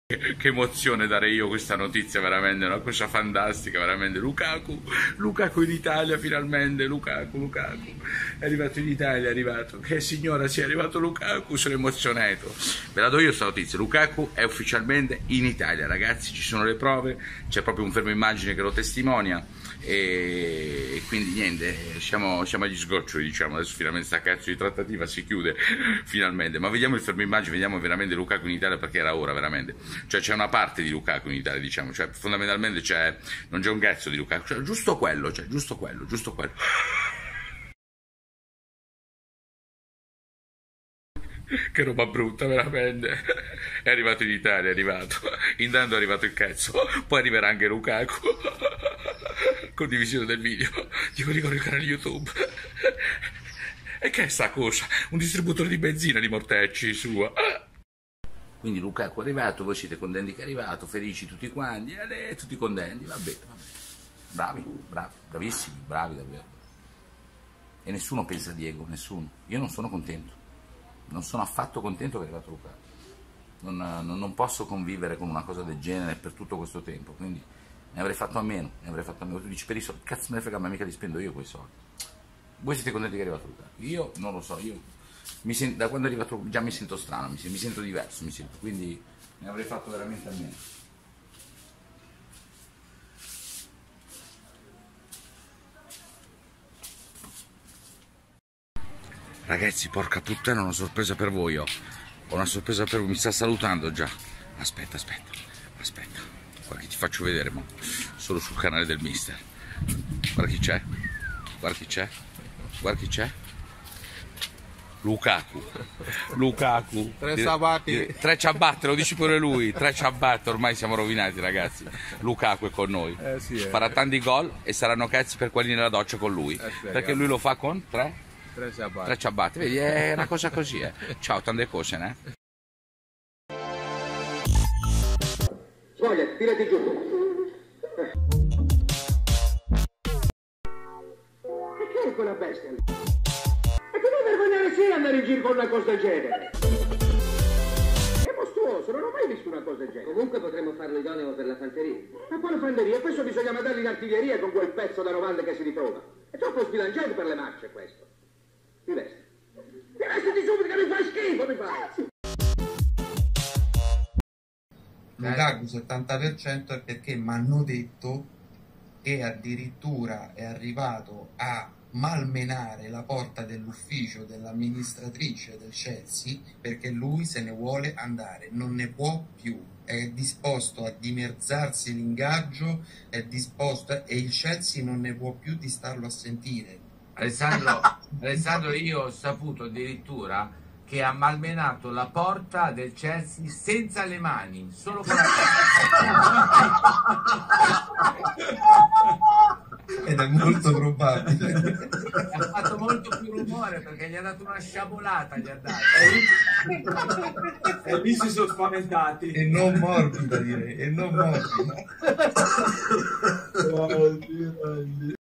Che emozione dare io questa notizia, veramente una cosa fantastica, veramente. Lukaku in Italia finalmente, Lukaku, è arrivato in Italia, è arrivato. Che signora, sia arrivato Lukaku, sono emozionato. Ve la do io questa notizia, Lukaku è ufficialmente in Italia, ragazzi, ci sono le prove, c'è proprio un fermo immagine che lo testimonia e quindi niente, siamo agli sgoccioli, diciamo, adesso finalmente sta cazzo di trattativa si chiude, finalmente, ma vediamo il fermo immagine, vediamo veramente Lukaku in Italia perché era ora, veramente. Cioè c'è una parte di Lukaku in Italia, diciamo, cioè fondamentalmente non c'è un cazzo di Lukaku, cioè giusto quello, giusto quello. Che roba brutta, veramente. È arrivato in Italia, è arrivato. Intanto è arrivato il cazzo, poi arriverà anche Lukaku. Condivisione del video, dico il canale YouTube. E che è sta cosa? Un distributore di benzina di Mortecci sua. Quindi Lukaku è arrivato, voi siete contenti che è arrivato, felici tutti quanti, tutti contenti, vabbè. Bravi, bravissimi, bravi davvero. E nessuno pensa a Diego, nessuno. Io non sono contento, non sono affatto contento che è arrivato Lukaku. Non posso convivere con una cosa del genere per tutto questo tempo, quindi ne avrei fatto a meno, Tu dici per i soldi, cazzo me ne frega, ma mica li spendo io quei soldi. Voi siete contenti che è arrivato Lukaku? Io non lo so, da quando è arrivato già mi sento strano, mi sento diverso, quindi ne avrei fatto veramente a meno. Ragazzi, porca puttana, ho una sorpresa per voi, Ho una sorpresa per voi, mi sta salutando già. Aspetta. Guarda che ti faccio vedere, mo. Solo sul canale del mister. Guarda chi c'è. Lukaku. Tre ciabatte, lo dici pure lui. 3 ciabatte, ormai siamo rovinati, ragazzi. Lukaku è con noi. Farà tanti gol e saranno cazzi per quelli nella doccia con lui. Perché lui lo fa con 3 ciabatte. Vedi, è una cosa così, Ciao, tante cose, ne? Svoglia, tirati giù. E che è quella bestia lì? E che non vergognare sì andare in giro con una cosa del genere? È mostruoso, non ho mai visto una cosa del genere. Comunque potremmo farlo idoneo per la fanteria. Ma quale fanteria? Questo bisogna mandarli in artiglieria con quel pezzo da 90 che si ritrova. È troppo sbilanciato per le marce questo. Ti vestiti subito che mi fai schifo, mi fai! Lukaku 70% è perché mi hanno detto che addirittura è arrivato a malmenare la porta dell'ufficio dell'amministratrice del Chelsea perché lui se ne vuole andare, non ne può più, è disposto a dimezzarsi l'ingaggio, è disposto e il Chelsea non ne può più di starlo a sentire. Alessandro, io ho saputo addirittura che ha malmenato la porta del Chelsea senza le mani, solo con la testa. Ed è molto probabile. Ha fatto molto più rumore perché gli ha dato una sciabolata, E lì si sono spaventati. E non morbida, direi, e non morbida.